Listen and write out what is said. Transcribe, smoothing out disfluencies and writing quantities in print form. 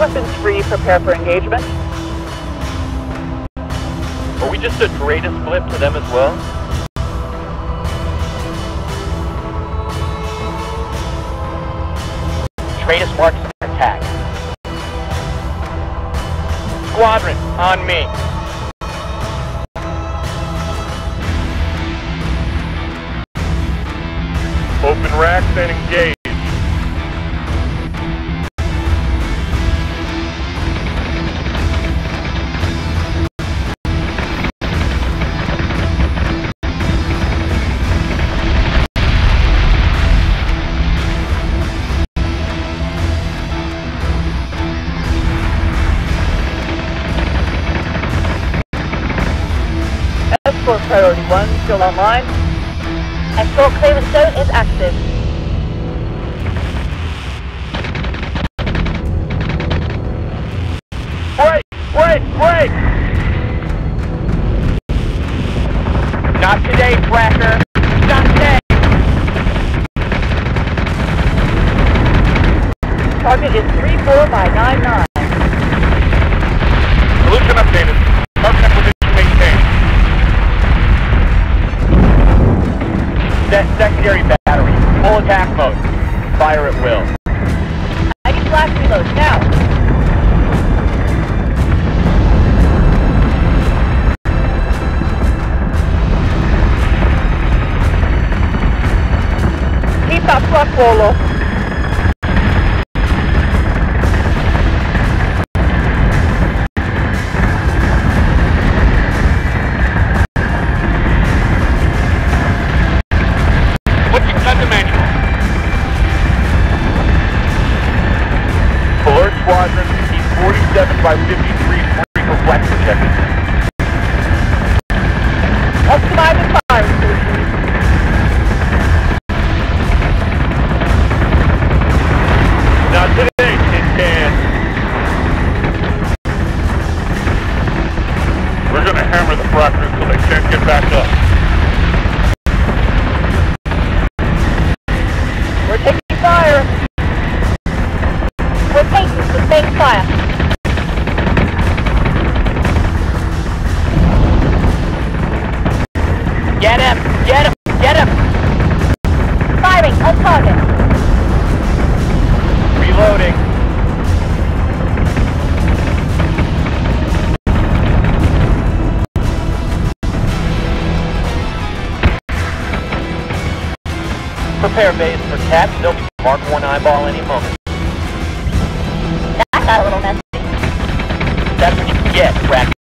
weapons free, prepare for engagement. Are we just a greatest flip to them as well? Tratus marks attack. Squadron, on me. Open racks and engage. Escort priority 1 still online. Escort clearance zone is active. Break! Not today, Tracker. Not today. Target is 34 by 99. Solution updated. Target acquisition maintained. Set secondary battery. Full attack mode. Fire at will. I need blast reload now. Keep that truck roll off. Switching gun to manual. Alert squadron, keep 47 by 53 free for flex projections. Optimizing firing solution. Not today, Tin Can. We're gonna hammer the frackers so they can't get back up. We're taking fire. We're taking sustained fire. Get him! Get him! Get him! Firing on target. Reloading. Prepare base for taps. They'll be Mark 1 eyeball any moment. That got a little messy. That's what you get, Tracker.